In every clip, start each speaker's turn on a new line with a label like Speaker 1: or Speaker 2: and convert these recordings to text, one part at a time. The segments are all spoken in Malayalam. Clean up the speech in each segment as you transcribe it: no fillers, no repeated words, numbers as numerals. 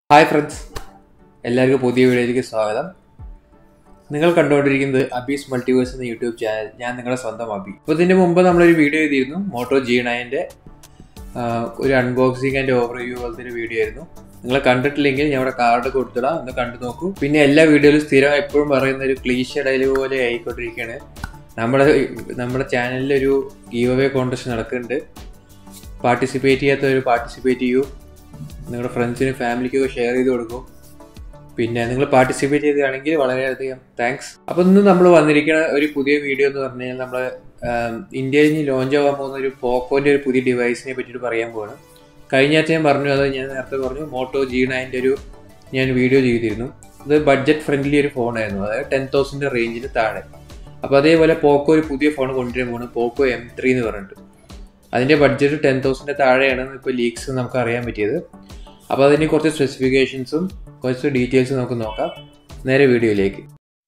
Speaker 1: ഹായ് ഫ്രണ്ട്സ്, എല്ലാവർക്കും പുതിയ വീഡിയോയിലേക്ക് സ്വാഗതം. നിങ്ങൾ കണ്ടുകൊണ്ടിരിക്കുന്നത് അബീസ് മൾട്ടിവേഴ്സ് എന്ന യൂട്യൂബ് ചാനൽ. ഞാൻ നിങ്ങളുടെ സ്വന്തം അബി. അപ്പോൾ ഇതിന് മുമ്പ് നമ്മളൊരു വീഡിയോ ചെയ്തിരുന്നു, മോട്ടോ G9 ഒരു അൺബോക്സിങ് ആൻഡ് ഓവർവ്യൂ പോലത്തെ ഒരു വീഡിയോ ആയിരുന്നു. നിങ്ങൾ കണ്ടിട്ടില്ലെങ്കിൽ ഞാൻ ഇവിടെ കാർഡ് കൊടുത്തിടാം, ഒന്ന് കണ്ടു നോക്കൂ. പിന്നെ എല്ലാ വീഡിയോയിലും സ്ഥിരം എപ്പോഴും പറയുന്ന ഒരു ക്ലീഷേ ഡയലോഗ് പോലെ ആയിക്കൊണ്ടിരിക്കുകയാണ്. നമ്മുടെ ചാനലിലൊരു ഗീവ് അവേ കോൺടെസ്റ്റ് നടക്കുന്നുണ്ട്. പാർട്ടിസിപ്പേറ്റ് ചെയ്യാത്തവർ പാർട്ടിസിപ്പേറ്റ് ചെയ്യൂ, നിങ്ങളുടെ ഫ്രണ്ട്സിനും ഫാമിലിക്കൊക്കെ ഷെയർ ചെയ്ത് കൊടുക്കും. പിന്നെ നിങ്ങൾ പാർട്ടിസിപ്പേറ്റ് ചെയ്തതാണെങ്കിൽ വളരെയധികം താങ്ക്സ്. അപ്പോൾ ഇന്ന് നമ്മൾ വന്നിരിക്കുന്ന ഒരു പുതിയ വീഡിയോ എന്ന് പറഞ്ഞു കഴിഞ്ഞാൽ നമ്മൾ ഇന്ത്യയിൽ ലോഞ്ച് ആവാൻ പോകുന്ന ഒരു പോക്കോൻ്റെ ഒരു പുതിയ ഡിവൈസിനെ പറ്റിയിട്ട് പറയാൻ പോവാണ്. കഴിഞ്ഞ ആഴ്ച ഞാൻ പറഞ്ഞു, അത് ഞാൻ നേരത്തെ പറഞ്ഞു, മോട്ടോ G9 ഞാൻ വീഡിയോ ചെയ്തിരുന്നു. ഇത് ബഡ്ജറ്റ് ഫ്രണ്ട്ലി ഒരു ഫോണായിരുന്നു, അതായത് 10,000 റേഞ്ചിൽ താഴെ. അപ്പോൾ അതേപോലെ പോക്കോ ഒരു പുതിയ ഫോൺ കൊണ്ടുവരാൻ പോകുന്നത് പോക്കോ M3 എന്ന് പറഞ്ഞിട്ട്. അതിൻ്റെ ബഡ്ജറ്റ് 10,000 താഴെയാണ് ഇപ്പോൾ ലീക്സ് നമുക്ക് അറിയാൻ പറ്റിയത്. അപ്പോൾ അതിന് കുറച്ച് സ്പെസിഫിക്കേഷൻസും കുറച്ച് ഡീറ്റെയിൽസും നമുക്ക് നോക്കാം. നേരെ വീഡിയോയിലേക്ക്.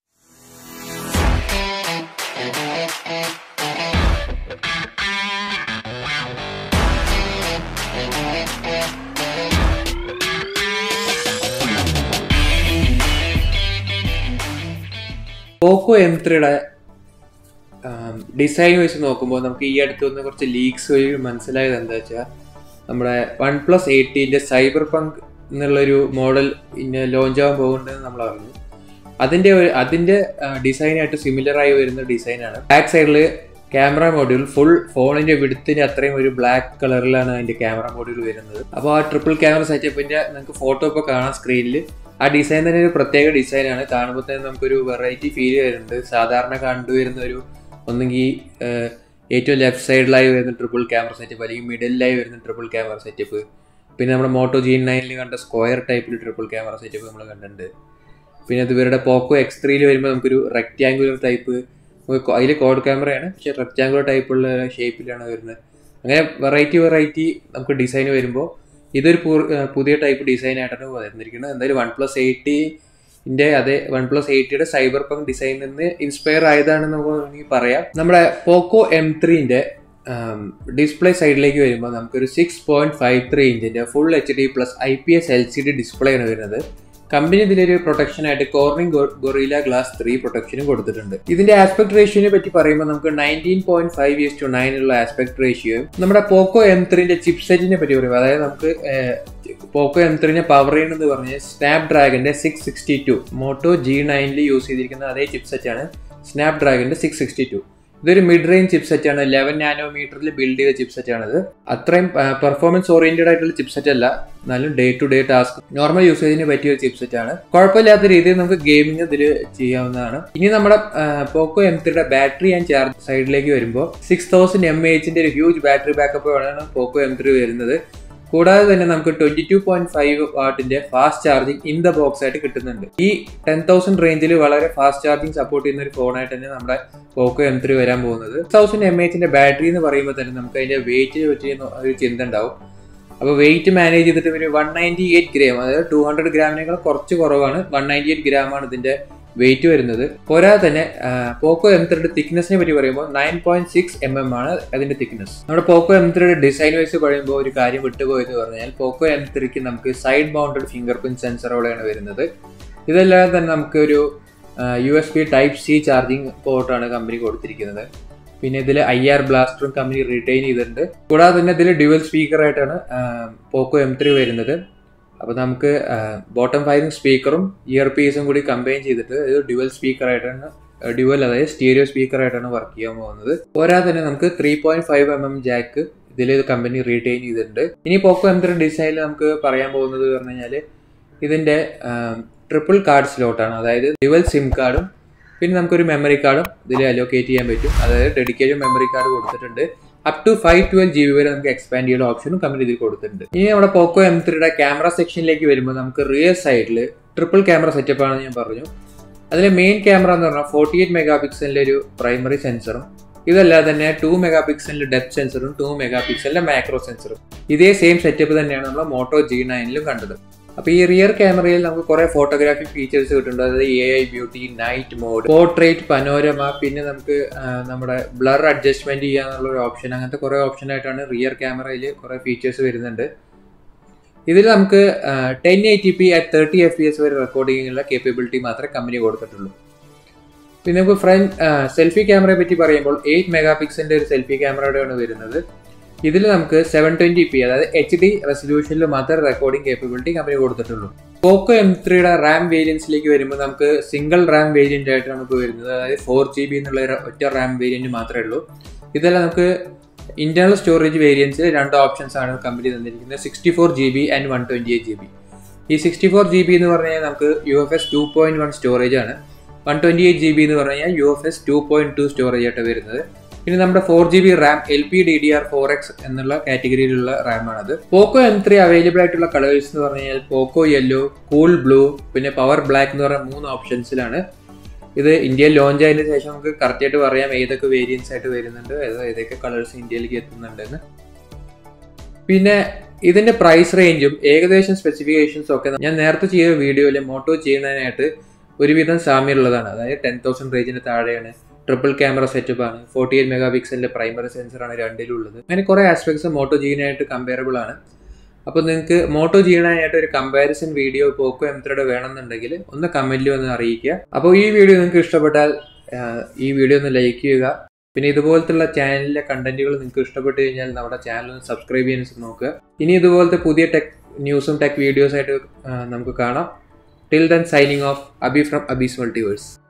Speaker 1: പോക്കോ M3 ഡിസൈൻ വെച്ച് നോക്കുമ്പോൾ നമുക്ക് ഈ അടുത്ത് വന്ന കുറച്ച് ലീക്സ് വഴി മനസ്സിലായത് എന്താ വെച്ചാൽ, നമ്മുടെ OnePlus 80 സൈബർ പങ്ക് എന്നുള്ളൊരു മോഡൽ ലോഞ്ച് ആവാൻ പോകുന്നുണ്ടെന്ന് നമ്മൾ അറിഞ്ഞു. അതിൻ്റെ ഡിസൈനായിട്ട് സിമിലറായി വരുന്ന ഡിസൈനാണ്. ബാക്ക് സൈഡിൽ ക്യാമറ മോഡ്യൂൾ ഫുൾ ഫോണിൻ്റെ വിഡ്ത്തിന് അത്രയും ഒരു ബ്ലാക്ക് കളറിലാണ് അതിൻ്റെ ക്യാമറ മോഡ്യൂൾ വരുന്നത്. അപ്പോൾ ആ ട്രിപ്പിൾ ക്യാമറ സെറ്റപ്പിൻ്റെ നമുക്ക് ഫോട്ടോ ഇപ്പോൾ കാണാം സ്ക്രീനിൽ. ആ ഡിസൈൻ തന്നെ ഒരു പ്രത്യേക ഡിസൈനാണ്. കാണുമ്പോൾ തന്നെ നമുക്കൊരു വെറൈറ്റി ഫീൽ വരുന്നുണ്ട്. സാധാരണ കണ്ടുവരുന്ന ഒരു ഒന്നെങ്കിൽ ഏറ്റവും ലെഫ്റ്റ് സൈഡിലായി വരുന്ന ട്രിപ്പിൾ ക്യാമറ സെറ്റപ്പ്, അല്ലെങ്കിൽ മിഡിലായി വരുന്ന ട്രിപ്പിൾ ക്യാമറ സെറ്റപ്പ്, പിന്നെ നമ്മുടെ മോട്ടോ G9 കണ്ട സ്ക്വയർ ടൈപ്പിൽ ട്രിപ്പിൾ ക്യാമറ സെറ്റപ്പ് നമ്മൾ കണ്ടിട്ടുണ്ട്. പിന്നെ അത് ഇവരുടെ പോക്കോ X3 വരുമ്പോൾ നമുക്കൊരു റെക്റ്റാങ്കുലർ ടൈപ്പ്, അതിൽ കോഡ് ക്യാമറയാണ്, പക്ഷേ റെക്റ്റാങ്കുലർ ടൈപ്പുള്ള ഷേപ്പിലാണ് വരുന്നത്. അങ്ങനെ വെറൈറ്റി നമുക്ക് ഡിസൈൻ വരുമ്പോൾ ഇതൊരു പുതിയ ടൈപ്പ് ഡിസൈനായിട്ടാണ് വന്നിരിക്കുന്നത്. എന്തായാലും OnePlus 80 സൈബർ പങ്ക് ഡിസൈനിൽ നിന്ന് ഇൻസ്പയർ ആയതാണെന്ന് നമുക്ക് വേണമെങ്കിൽ പറയാം. നമ്മുടെ പോക്കോ M3 ഡിസ്പ്ലേ സൈഡിലേക്ക് വരുമ്പോൾ നമുക്കൊരു 6.53 ഇഞ്ചിൻ്റെ full HD+ IPS LCD display ആണ് വരുന്നത്. കമ്പനി ഇതിലൊരു പ്രൊട്ടക്ഷനായിട്ട് കോർണിംഗ് ഗൊറില്ല ഗ്ലാസ് 3 പ്രൊട്ടക്ഷനും കൊടുത്തിട്ടുണ്ട്. ഇതിന്റെ ആസ്പെക്ട് റേഷ്യോനെ പറ്റി പറയുമ്പോൾ നമുക്ക് 19.5:9 ഉള്ള ആസ്പെക്ട് റേഷ്യോയും, നമ്മുടെ പോക്കോ M3 ചിപ്സെറ്റിനെ പറ്റി പറയുമ്പോൾ, അതായത് നമുക്ക് പോക്കോ M3 പവർ ചെയ്യുന്നത് പറഞ്ഞാൽ സ്നാപ്ഡ്രാഗന്റെ 662, മോട്ടോ G9 യൂസ് ചെയ്തിരിക്കുന്ന അതേ ചിപ്സെറ്റാണ് സ്നാപ്ഡ്രാഗന്റെ 662. ഇതൊരു മിഡ് റേഞ്ച് ചിപ്സെറ്റാണ്, 11 നാനോമീറ്ററിൽ ബിൽഡ് ചെയ്ത ചിപ്സെറ്റാണിത്. അത്രയും പെർഫോമൻസ് ഓറിയന്റഡ് ആയിട്ടുള്ള ചിപ്സെറ്റ് അല്ല, എന്നാലും day to day task normal യൂസേജിന് പറ്റിയ ഒരു ചിപ്സെറ്റാണ്. കുഴപ്പമില്ലാത്ത രീതിയിൽ നമുക്ക് ഗെയിമിംഗ് ഇതിൽ ചെയ്യാവുന്നതാണ്. ഇനി നമ്മുടെ പോക്കോ M3 ബാറ്ററി ആൻഡ് ചാർജ് സൈഡിലേക്ക് വരുമ്പോൾ 6000 mAh ഒരു ഹ്യൂജ് ബാറ്ററി ബാക്കപ്പ് ആണ് പോക്കോ M3 വരുന്നത്. കൂടാതെ തന്നെ നമുക്ക് 22.5 വാട്ടിന്റെ fast charging in the box ആയിട്ട് കിട്ടുന്നുണ്ട്. ഈ 10,000 റേഞ്ചിൽ വളരെ ഫാസ്റ്റ് ചാർജിങ് സപ്പോർട്ട് ചെയ്യുന്ന ഒരു ഫോണായിട്ട് തന്നെ നമ്മുടെ പോക്കോ M3 വരാൻ പോകുന്നത്. 6000 mAh ബാറ്ററി എന്ന് പറയുമ്പോൾ തന്നെ നമുക്ക് അതിന്റെ വെയിറ്റ് പറ്റിയ ഒരു ചിന്ത ഉണ്ടാവും. അപ്പോൾ വെയിറ്റ് മാനേജ് ചെയ്തിട്ട് ഒരു 198 ഗ്രാം, അതായത് 200 ഗ്രാമിനേക്കാൾ കുറച്ച് കുറവാണ്, 198 ഗ്രാമാണ് ഇതിന്റെ വെയിറ്റ് വരുന്നത്. പോരാതെ തന്നെ പോക്കോ M3 തിക്നെസ്സിനെ പറ്റി പറയുമ്പോൾ 9.6 mm ആണ് അതിന്റെ തിക്നെസ്. നമ്മുടെ പോക്കോ M3 ഡിസൈൻ വൈസ് പറയുമ്പോൾ ഒരു കാര്യം വിട്ടുപോയത് പറഞ്ഞാൽ, പോക്കോ M3 നമുക്ക് സൈഡ് മൗണ്ടഡ് ഫിംഗർ പ്രിന്റ് സെൻസറോടെയാണ് വരുന്നത്. ഇതല്ലാതെ തന്നെ നമുക്ക് ഒരു USB Type-C ചാർജിങ് പോർട്ടാണ് കമ്പനി കൊടുത്തിരിക്കുന്നത്. പിന്നെ ഇതിൽ IR ബ്ലാസ്റ്ററും കമ്പനി റിട്ടൈൻ ചെയ്തിട്ടുണ്ട്. കൂടാതെ തന്നെ ഇതിൽ ഡ്യുവൽ സ്പീക്കർ ആയിട്ടാണ് പോക്കോ M3 വരുന്നത്. അപ്പോൾ നമുക്ക് ബോട്ടം ഫയറിംഗ് സ്പീക്കറും ഇയർ പീസും കൂടി കമ്പൈൻ ചെയ്തിട്ട് ഇത് ഡ്യുവൽ സ്പീക്കർ ആയിട്ടാണ്, അതായത് സ്റ്റീരിയോ സ്പീക്കർ ആയിട്ടാണ് വർക്ക് ചെയ്യാൻ പോകുന്നത്. പോരാതെ തന്നെ നമുക്ക് 3.5 mm ജാക്ക് ഇതിൽ കമ്പനി റീറ്റെയിൻ ചെയ്തിട്ടുണ്ട്. ഇനി പോക്കോ M3 ഡിസൈനിൽ നമുക്ക് പറയാൻ പോകുന്നത് പറഞ്ഞു കഴിഞ്ഞാൽ, ഇതിന്റെ ട്രിപ്പിൾ കാർഡ് സ്ലോട്ടാണ്, അതായത് ഡ്യുവൽ സിം കാർഡും പിന്നെ നമുക്കൊരു മെമ്മറി കാർഡും ഇതിൽ അലോക്കേറ്റ് ചെയ്യാൻ പറ്റും. അതായത് ഡെഡിക്കേറ്റഡ് മെമ്മറി കാർഡ് കൊടുത്തിട്ടുണ്ട്. അപ് ടു 512 GB വരെ നമുക്ക് എക്സ്പാൻഡ് ചെയ്യുന്ന ഓപ്ഷനും കമ്പനി ഇതിൽ കൊടുത്തിട്ടുണ്ട്. ഇനി നമ്മുടെ പോക്കോ M3 ക്യാമറ സെക്ഷനിലേക്ക് വരുമ്പോൾ നമുക്ക് റിയർ സൈഡിൽ ട്രിപ്പിൾ ക്യാമറ സെറ്റപ്പ് ആണെന്ന് ഞാൻ പറഞ്ഞു. അതിലെ മെയിൻ ക്യാമറ എന്ന് പറഞ്ഞാൽ 48 MP ഒരു പ്രൈമറി സെൻസറും, ഇതല്ലാതെ തന്നെ 2 MP ഡെപ്ത് സെൻസറും 2 MP മാക്രോ സെൻസറും. ഇതേ സെയിം സെറ്റപ്പ് തന്നെയാണ് നമ്മൾ മോട്ടോ G9 കണ്ടത്. അപ്പോൾ ഈ റിയർ ക്യാമറയിൽ നമുക്ക് കുറെ ഫോട്ടോഗ്രാഫി ഫീച്ചേഴ്സ് കിട്ടുന്നുണ്ട്. അതായത് AI beauty, night mode, portrait, panorama, പിന്നെ നമുക്ക് നമ്മുടെ ബ്ലർ അഡ്ജസ്റ്റ്മെന്റ് ചെയ്യാന്നുള്ള ഒരു ഓപ്ഷൻ, അങ്ങനത്തെ കുറെ ഓപ്ഷൻ ആയിട്ടാണ് റിയർ ക്യാമറയിൽ കുറെ ഫീച്ചേഴ്സ് വരുന്നുണ്ട്. ഇതിൽ നമുക്ക് 1080p at 30 FPS വരെ റെക്കോർഡിങ്ങിനുള്ള കേപ്പബിലിറ്റി മാത്രമേ കമ്പനി കൊടുത്തിട്ടുള്ളൂ. പിന്നെ നമുക്ക് ഫ്രണ്ട് സെൽഫി ക്യാമറയെ പറ്റി പറയുമ്പോൾ 8 മെഗാ പിക്സലിൻ്റെ ഒരു സെൽഫി ക്യാമറയുടെയാണ് വരുന്നത്. ഇതിൽ നമുക്ക് 720p അതായത് HD റെസൊല്യൂഷനിൽ മാത്രമേ റെക്കോർഡിംഗ് കേപ്പബിലിറ്റി കമ്പനി കൊടുത്തിട്ടുള്ളൂ. പോക്കോ M3യുടെ റാം വേരിയൻസിലേക്ക് വരുമ്പോൾ നമുക്ക് സിംഗിൾ റാം വേരിയൻ്റ് ആയിട്ട് നമുക്ക് വരുന്നത്, അതായത് 4GB എന്നുള്ള ഒറ്റ റാം വേരിയൻറ്റ് മാത്രമേ ഉള്ളൂ. ഇതെല്ലാം നമുക്ക് ഇന്റേണൽ സ്റ്റോറേജ് വേരിയൻസിൽ 2 ഓപ്ഷൻസ് ആണ് കമ്പനി തന്നിരിക്കുന്നത്, 64GB ആൻഡ് 128GB. ഈ 64GB എന്ന് പറഞ്ഞു കഴിഞ്ഞാൽ നമുക്ക് UFS 2.1 സ്റ്റോറേജ് ആണ്. 128GB എന്ന് പറഞ്ഞു കഴിഞ്ഞാൽ UFS 2.2 സ്റ്റോറേജ് ആയിട്ട് വരുന്നത്. പിന്നെ നമ്മുടെ 4GB റാം LPDDR4X എന്നുള്ള കാറ്റഗറിയിലുള്ള റാമാണത്. പോക്കോ M3 അവൈലബിൾ ആയിട്ടുള്ള കളേഴ്സ് എന്ന് പറഞ്ഞു കഴിഞ്ഞാൽ പോക്കോ യെല്ലോ, കൂൾ ബ്ലൂ, പിന്നെ പവർ ബ്ലാക്ക് എന്ന് പറഞ്ഞ 3 ഓപ്ഷൻസിലാണ്. ഇത് ഇന്ത്യയിൽ ലോഞ്ച് ആയതിനു ശേഷം നമുക്ക് കറക്റ്റായിട്ട് പറയാം ഏതൊക്കെ വേരിയൻസ് ആയിട്ട് വരുന്നുണ്ട്, ഏതൊക്കെ കളേഴ്സ് ഇന്ത്യയിലേക്ക് എത്തുന്നുണ്ടെന്ന്. പിന്നെ ഇതിന്റെ പ്രൈസ് റേഞ്ചും ഏകദേശം സ്പെസിഫിക്കേഷൻസും ഒക്കെ ഞാൻ നേരത്തെ ചെയ്ത വീഡിയോയിൽ മോട്ടോ ചെയ്യുന്നതിനായിട്ട് ഒരുവിധം സാമ്യമുള്ളതാണ്. അതായത് 10,000 റേഞ്ചിന് താഴെയാണ്, ട്രിപ്പിൾ ക്യാമറ സെറ്റപ്പ് ആണ്, 48 മെഗാ പിക്സലിന്റെ പ്രൈമറി സെൻസറാണ് രണ്ടിലുള്ളത്. അങ്ങനെ കുറേ ആസ്പെക്ട്സ് മോട്ടോ ജീനായിട്ട് കമ്പയറബിൾ ആണ്. അപ്പോൾ നിങ്ങൾക്ക് മോട്ടോ ജീനായിട്ട് ഒരു കമ്പാരിസൺ വീഡിയോ പോക്കോ M3 വേണമെന്നുണ്ടെങ്കിൽ ഒന്ന് കമന്റിൽ ഒന്ന് അറിയിക്കുക. അപ്പോൾ ഈ വീഡിയോ നിങ്ങൾക്ക് ഇഷ്ടപ്പെട്ടാൽ ഈ വീഡിയോ ഒന്ന് ലൈക്ക് ചെയ്യുക. പിന്നെ ഇതുപോലത്തുള്ള ചാനലിലെ കണ്ടന്റുകൾ നിങ്ങൾക്ക് ഇഷ്ടപ്പെട്ട് കഴിഞ്ഞാൽ നമ്മുടെ ചാനൽ ഒന്ന് സബ്സ്ക്രൈബ് ചെയ്യാൻ നോക്കുക. ഇനി ഇതുപോലത്തെ പുതിയ ടെക് ന്യൂസും ടെക് വീഡിയോസ് ആയിട്ട് നമുക്ക് കാണാം. Till then, signing off, Abhi from Abhi's Multiverse.